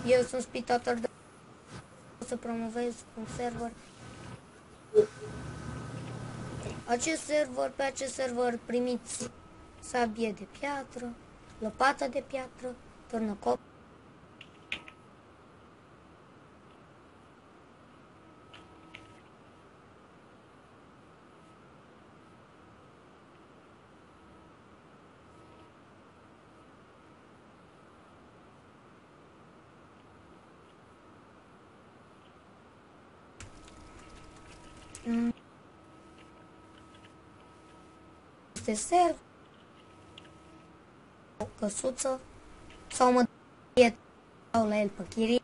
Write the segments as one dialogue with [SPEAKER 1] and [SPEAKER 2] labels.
[SPEAKER 1] Eu sunt spectator de să promovez un server. Pe acest server primiți sabie de piatră, lopată de piatră, turnăcop. Este server, o căsuță sau mă dau la el pe chirie.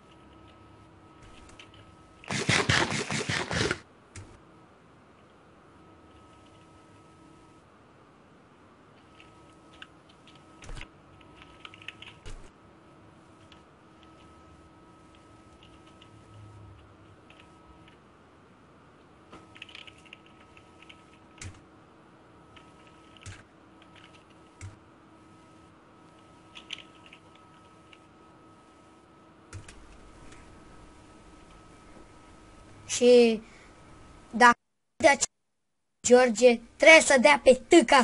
[SPEAKER 1] Și dacă de aceea George trebuie să dea pe tâca.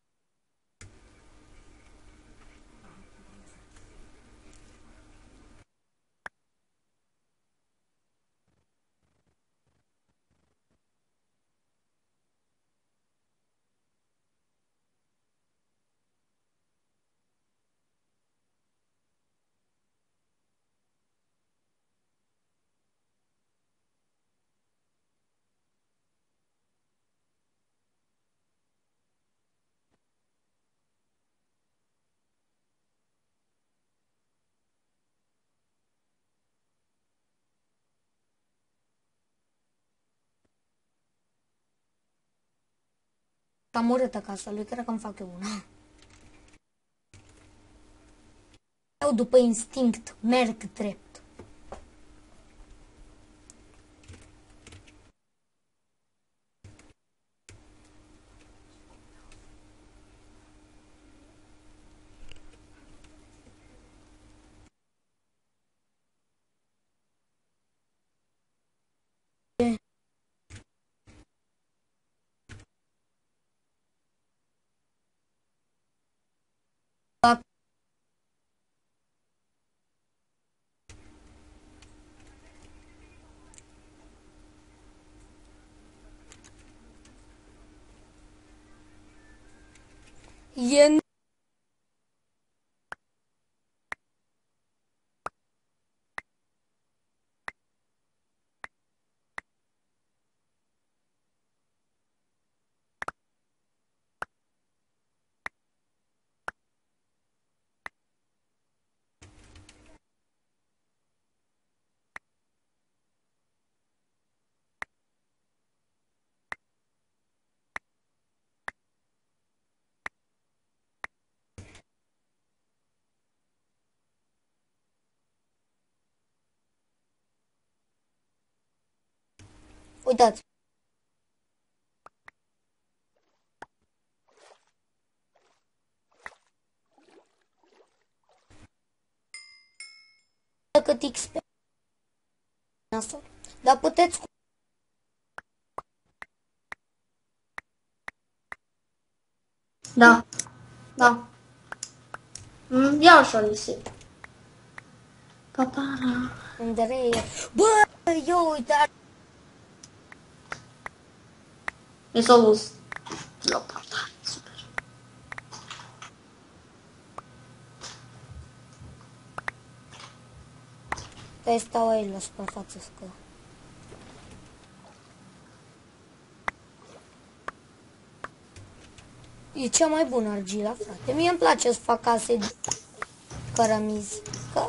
[SPEAKER 1] Am urât acasă lui, cred că îmi fac eu una. Eu după instinct merg drept. E uitați. Cât XP. Dar puteți.
[SPEAKER 2] Da. Da. Ia așa nisip. Papara.
[SPEAKER 1] Andrei. Bă, eu uitat.
[SPEAKER 2] Mi s-a dus la portare. Super.
[SPEAKER 1] Stai, stau aici la suprafață că. E cea mai bună argila, frate. Mie îmi place să fac case de cărămizi. Că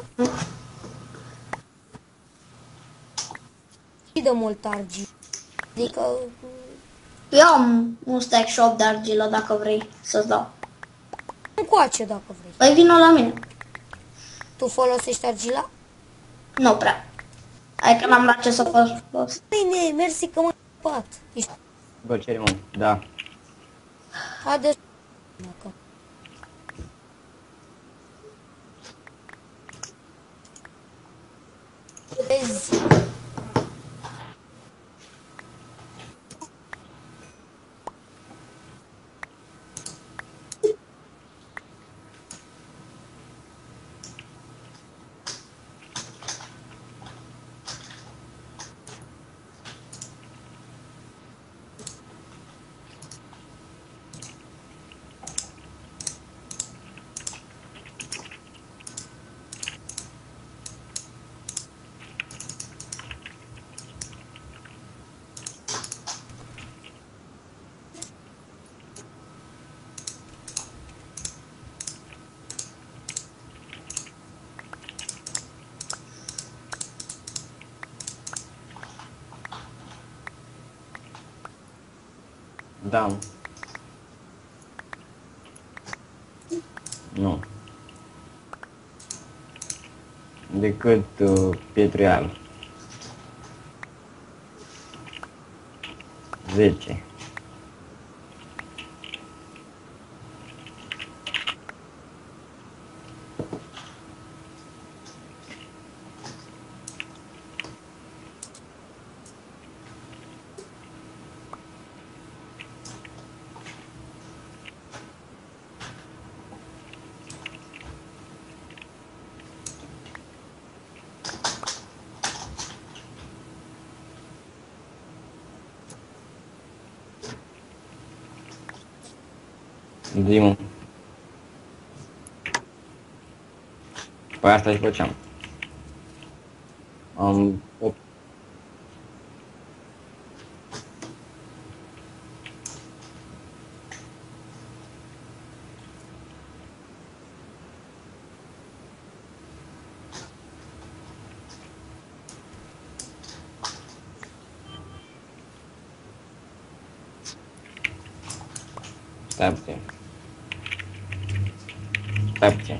[SPEAKER 1] și de mult argilă. Adică
[SPEAKER 2] Eu am un stack shop de argilă dacă vrei să-ți dau.
[SPEAKER 1] încoace dacă vrei.
[SPEAKER 2] Păi vină la mine.
[SPEAKER 1] Tu folosești argila?
[SPEAKER 2] Nu prea. Hai că n-am la ce să fac.
[SPEAKER 1] Bine, mersi că m-ai pat. Ești...
[SPEAKER 3] Bă, ce mă? Da.
[SPEAKER 1] Haideți. Vezi?
[SPEAKER 3] Da. Nu. Decât Pietrial. 10. Zi-mă. Păi asta și făceam. Am 8. Stai puțin. Stai puțin.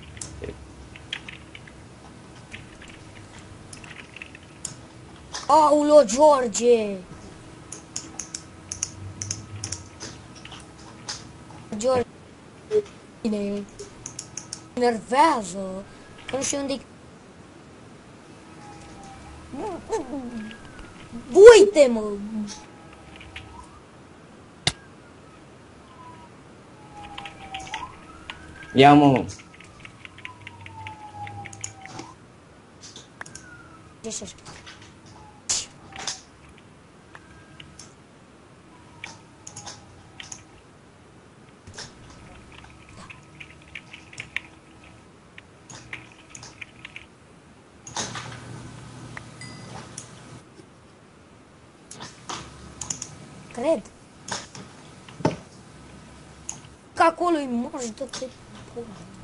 [SPEAKER 1] Aulă, George! George, bine, enervează, că nu știu unde-i... Uite-mă!
[SPEAKER 3] Ia mă.
[SPEAKER 1] Așa. Cred că acolo-i moș de pe...